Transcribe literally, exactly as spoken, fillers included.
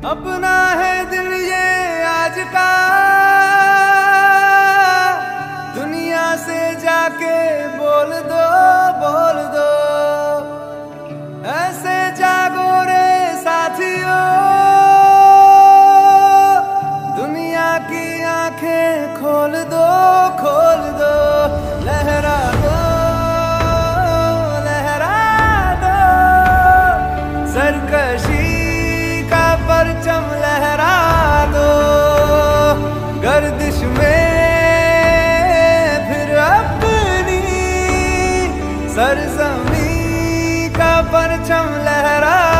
अपना है दिल ये आज का, दुनिया से जाके बोल दो बोल दो। ऐसे जागो रे साथियों, दुनिया की आंखें खोल दो खोल दो। लहरा दो लहरा दो, सरकशी का परचम लहरा दो। गर्दिश में फिर अपनी सरजमी का परचम लहरा